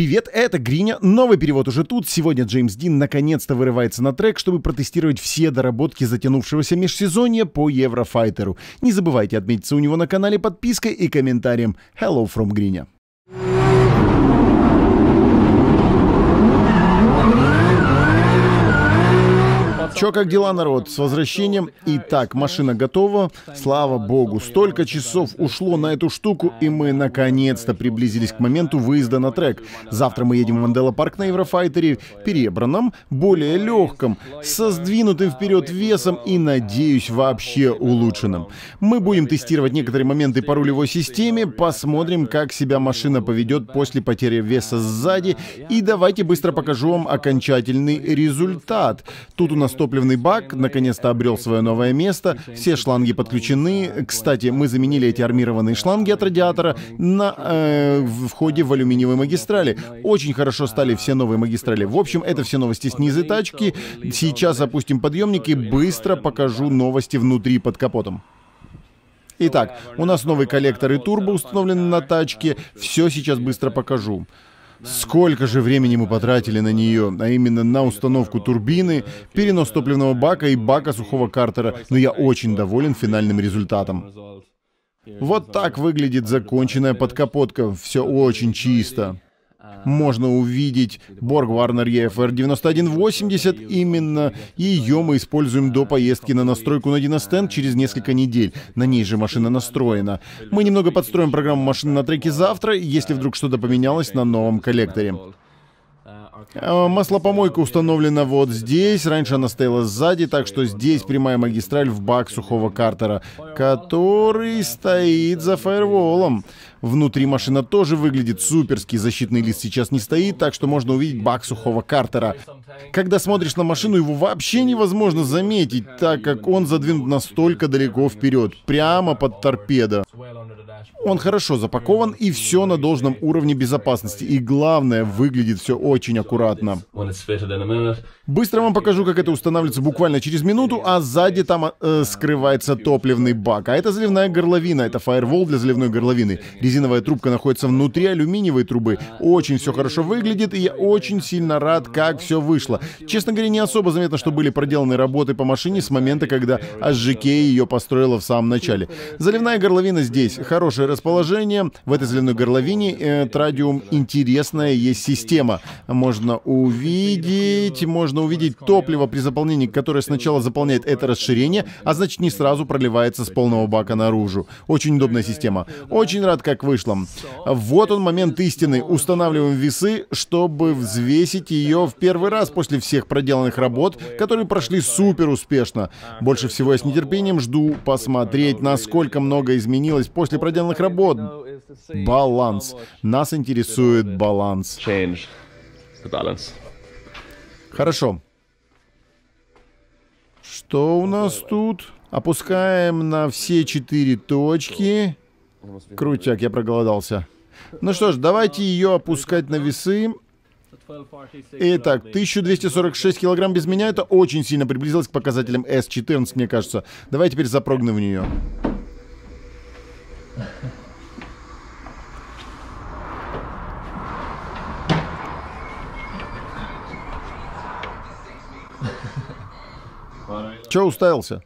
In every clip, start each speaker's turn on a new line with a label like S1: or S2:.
S1: Привет, это Гриня, новый перевод уже тут. Сегодня Джеймс Дин наконец-то вырывается на трек, чтобы протестировать все доработки затянувшегося межсезонья по Еврофайтеру. Не забывайте отметиться у него на канале подпиской и комментарием. Hello from Гриня. Чё, как дела, народ? С возвращением. Итак, машина готова. Слава богу, столько часов ушло на эту штуку, и мы наконец-то приблизились к моменту выезда на трек. Завтра мы едем в Манделла Парк на Еврофайтере, перебранном, более легком, со сдвинутым вперед весом и, надеюсь, вообще улучшенным. Мы будем тестировать некоторые моменты по рулевой системе, посмотрим, как себя машина поведет после потери веса сзади, и давайте быстро покажу вам окончательный результат. Тут у нас топливный бак наконец-то обрел свое новое место, все шланги подключены. Кстати, мы заменили эти армированные шланги от радиатора на входе в алюминиевые магистрали. Очень хорошо стали все новые магистрали. В общем, это все новости снизу тачки. Сейчас опустим подъемник и быстро покажу новости внутри под капотом. Итак, у нас новый коллектор и турбо установлены на тачке. Все сейчас быстро покажу. Сколько же времени мы потратили на нее, а именно на установку турбины, перенос топливного бака и бака сухого картера, но я очень доволен финальным результатом. Вот так выглядит законченная подкапотка, все очень чисто. Можно увидеть Borg Warner EFR 9180, именно ее мы используем до поездки на настройку на Династен через несколько недель. На ней же машина настроена. Мы немного подстроим программу машины на треке завтра, если вдруг что-то поменялось на новом коллекторе. Маслопомойка установлена вот здесь, раньше она стояла сзади, так что здесь прямая магистраль в бак сухого картера, который стоит за фаерволом. Внутри машина тоже выглядит суперски, защитный лист сейчас не стоит, так что можно увидеть бак сухого картера. Когда смотришь на машину, его вообще невозможно заметить, так как он задвинут настолько далеко вперед, прямо под торпедо. Он хорошо запакован и все на должном уровне безопасности. И главное, выглядит все очень аккуратно. Быстро вам покажу, как это устанавливается буквально через минуту, а сзади там скрывается топливный бак. А это заливная горловина, это фаервол для заливной горловины. Резиновая трубка находится внутри алюминиевой трубы. Очень все хорошо выглядит, и я очень сильно рад, как все вышло. Честно говоря, не особо заметно, что были проделаны работы по машине с момента, когда АЖК ее построила в самом начале. Заливная горловина здесь. Хорошее расположение. В этой заливной горловине Tradium интересная есть система. Можно увидеть топливо при заполнении, которое сначала заполняет это расширение, а значит не сразу проливается с полного бака наружу. Очень удобная система. Очень рад, как вышло. Вот он момент истины. Устанавливаем весы, чтобы взвесить ее в первый раз после всех проделанных работ, которые прошли супер успешно. Больше всего я с нетерпением жду посмотреть, насколько много изменилось после проделанных работ. Баланс. Нас интересует баланс. Хорошо. Что у нас тут? Опускаем на все 4 точки. Крутяк, я проголодался. Ну что ж, давайте ее опускать на весы. Итак, 1246 килограмм без меня. Это очень сильно приблизилось к показателям S14, мне кажется. Давай теперь запрыгнем в нее. Че уставился?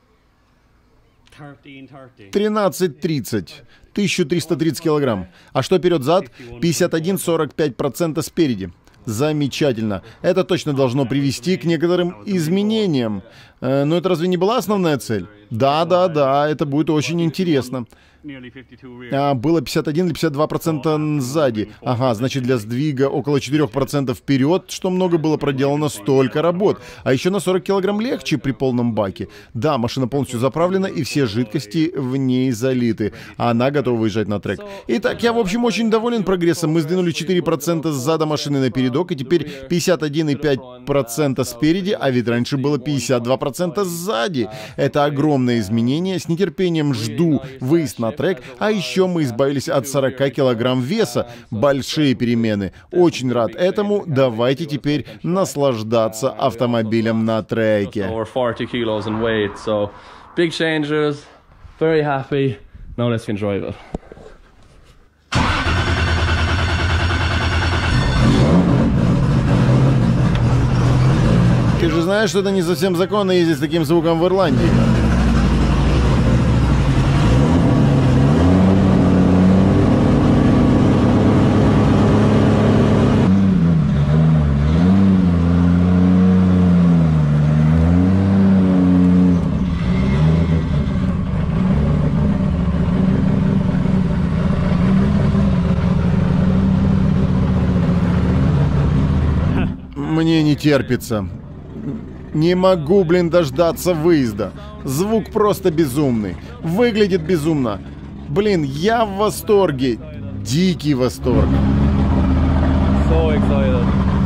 S1: 13.30. 1330 килограмм. А что вперед-зад? 51,45% спереди. Замечательно. Это точно должно привести к некоторым изменениям. Но это разве не была основная цель? Да, это будет очень интересно. Было 51 или 52% сзади. Ага, значит для сдвига около 4% вперед, что много было проделано, столько работ. А еще на 40 килограмм легче при полном баке. Да, машина полностью заправлена и все жидкости в ней залиты. Она готова выезжать на трек. Итак, я в общем очень доволен прогрессом. Мы сдвинули 4% сзади машины на передок, и теперь 51,5% спереди, а ведь раньше было 52% сзади. Это огромное изменение. С нетерпением жду выезд на трек, а еще мы избавились от 40 килограмм веса. Большие перемены. Очень рад этому. Давайте теперь наслаждаться автомобилем на треке. же знаешь, что это не совсем законно ездить с таким звуком в Ирландии. Мне не терпится. Не могу, блин, дождаться выезда. Звук просто безумный. Выглядит безумно. Блин, я в восторге. Дикий восторг.
S2: So excited.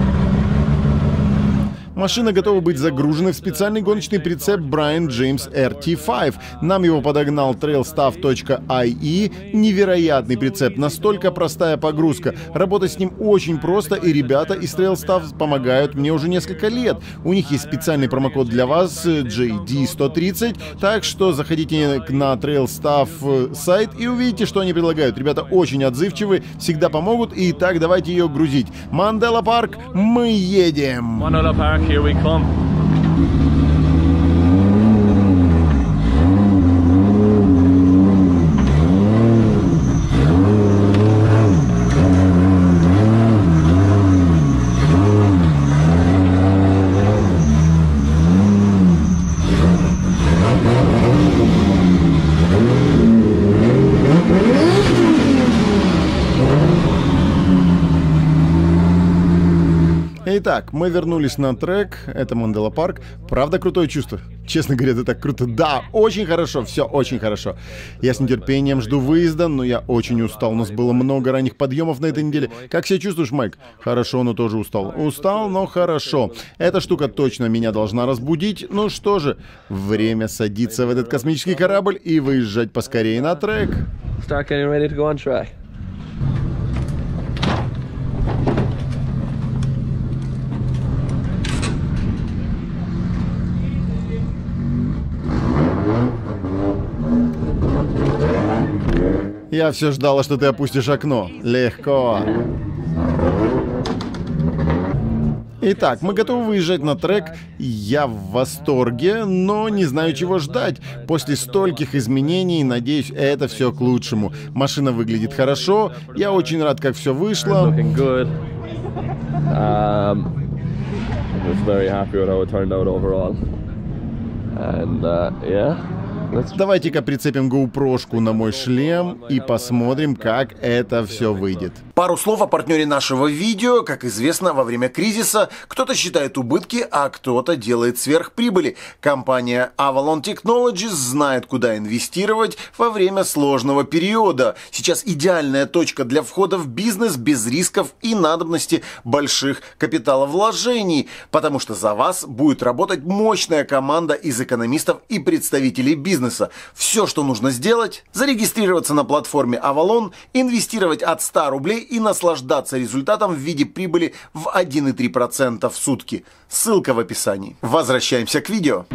S1: Машина готова быть загружена в специальный гоночный прицеп Brian James RT5. Нам его подогнал trailstuff.ie. Невероятный прицеп, настолько простая погрузка. Работать с ним очень просто, и ребята из Trailstuff помогают мне уже несколько лет. У них есть специальный промокод для вас, JD130, так что заходите на Trailstuff сайт и увидите, что они предлагают. Ребята очень отзывчивы, всегда помогут, и так давайте ее грузить. Мандела Парк, мы едем!
S2: Mandela Park, here we come.
S1: Итак, мы вернулись на трек, это Мандела Парк. Правда крутое чувство? Честно говоря, это так круто. Да, очень хорошо, все очень хорошо. Я с нетерпением жду выезда, но я очень устал. У нас было много ранних подъемов на этой неделе. Как себя чувствуешь, Майк? Хорошо, но тоже устал. Устал, но хорошо. Эта штука точно меня должна разбудить. Ну что же, время садиться в этот космический корабль и выезжать поскорее на трек.
S2: Start getting ready to go on track.
S1: Я все ждала, что ты опустишь окно. Легко. Итак, мы готовы выезжать на трек. Я в восторге, но не знаю, чего ждать. После стольких изменений, надеюсь, это все к лучшему. Машина выглядит хорошо. Я очень рад, как все вышло.
S2: Looking good. Was very happy with how it turned out overall. And yeah.
S1: Давайте-ка прицепим GoPro-шку на мой шлем и посмотрим, как это все выйдет. Пару слов о партнере нашего видео. Как известно, во время кризиса кто-то считает убытки, а кто-то делает сверхприбыли. Компания Avalon Technologies знает, куда инвестировать во время сложного периода. Сейчас идеальная точка для входа в бизнес без рисков и надобности больших капиталовложений, потому что за вас будет работать мощная команда из экономистов и представителей бизнеса. Все, что нужно сделать, зарегистрироваться на платформе Avalon, инвестировать от 100 рублей и наслаждаться результатом в виде прибыли в 1,3% в сутки. Ссылка в описании. Возвращаемся к видео.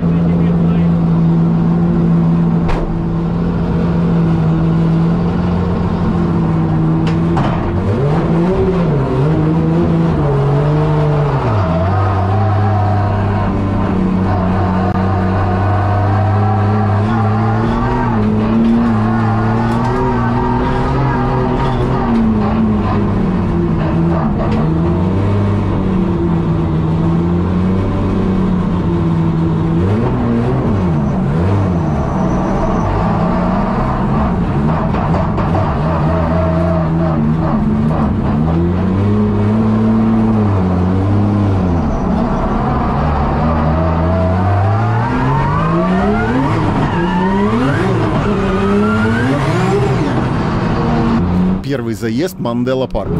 S1: Первый заезд Мандела Парк.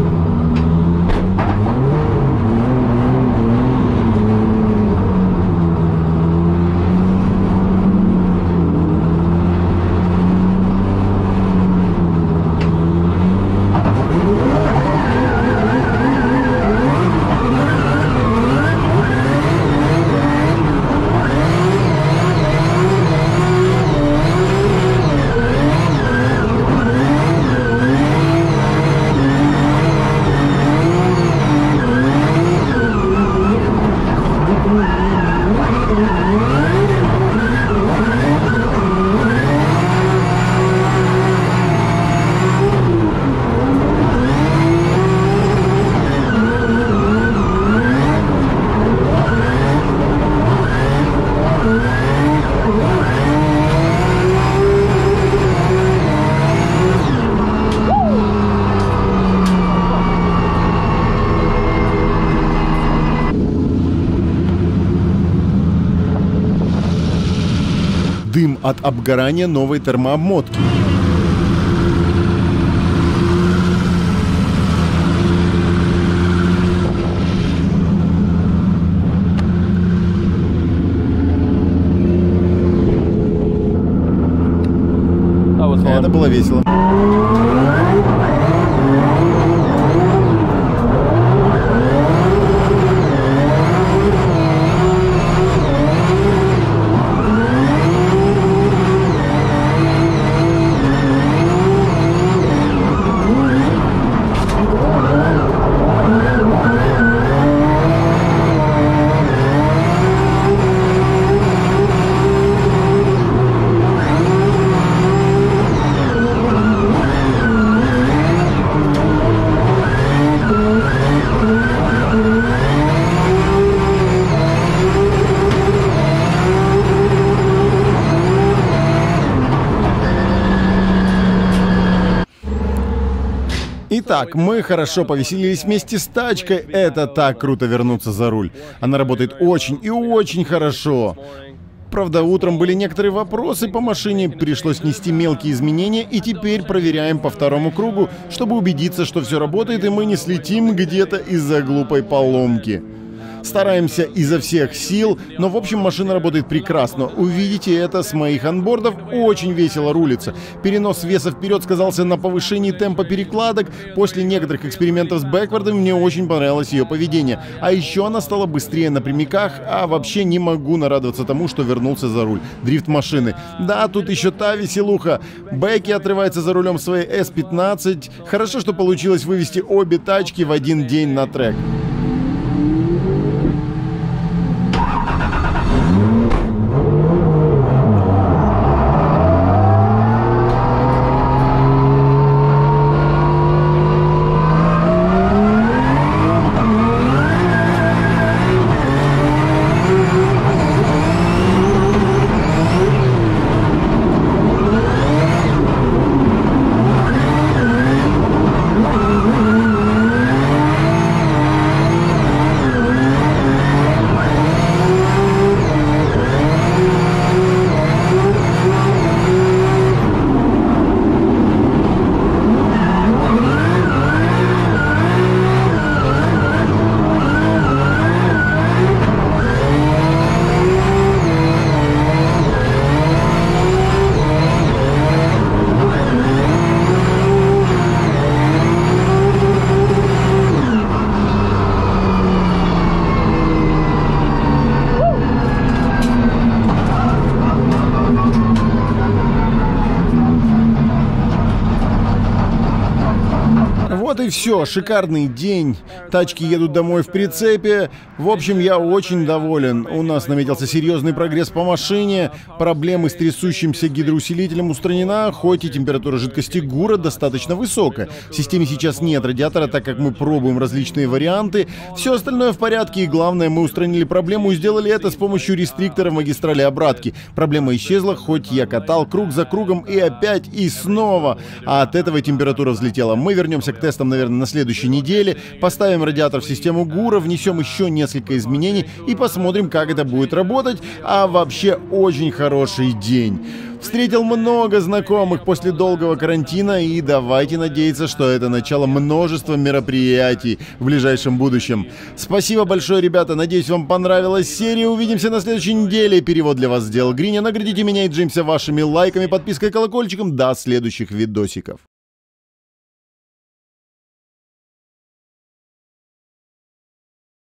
S1: от обгорания новой термообмотки. Это было весело. Итак, мы хорошо повеселились вместе с тачкой. Это так круто вернуться за руль. Она работает очень и очень хорошо. Правда, утром были некоторые вопросы по машине, пришлось внести мелкие изменения, и теперь проверяем по второму кругу, чтобы убедиться, что все работает, и мы не слетим где-то из-за глупой поломки. Стараемся изо всех сил, но в общем машина работает прекрасно. Увидите это с моих анбордов, очень весело рулится. Перенос веса вперед сказался на повышении темпа перекладок. После некоторых экспериментов с бэквардами мне очень понравилось ее поведение. А еще она стала быстрее на прямиках, а вообще не могу нарадоваться тому, что вернулся за руль. Дрифт машины. Да, тут еще та веселуха. Бэки отрывается за рулем своей S15. Хорошо, что получилось вывести обе тачки в один день на трек. Вот и все, шикарный день. Тачки едут домой в прицепе. В общем, я очень доволен. У нас наметился серьезный прогресс по машине. Проблемы с трясущимся гидроусилителем устранена, хоть и температура жидкости ГУРа достаточно высокая. В системе сейчас нет радиатора, так как мы пробуем различные варианты. Все остальное в порядке, и главное, мы устранили проблему и сделали это с помощью рестриктора в магистрали обратки. Проблема исчезла, хоть я катал круг за кругом и опять, и снова. А от этого температура взлетела. Мы вернемся к тестам, наверное, на следующей неделе. Поставим радиатор в систему ГУРа, внесем еще несколько изменений и посмотрим, как это будет работать. А вообще очень хороший день. Встретил много знакомых после долгого карантина, и давайте надеяться, что это начало множества мероприятий в ближайшем будущем. Спасибо большое, ребята, надеюсь, вам понравилась серия. Увидимся на следующей неделе. Перевод для вас сделал Гриня. Наградите меня и Джеймса вашими лайками, подпиской, колокольчиком. До следующих видосиков.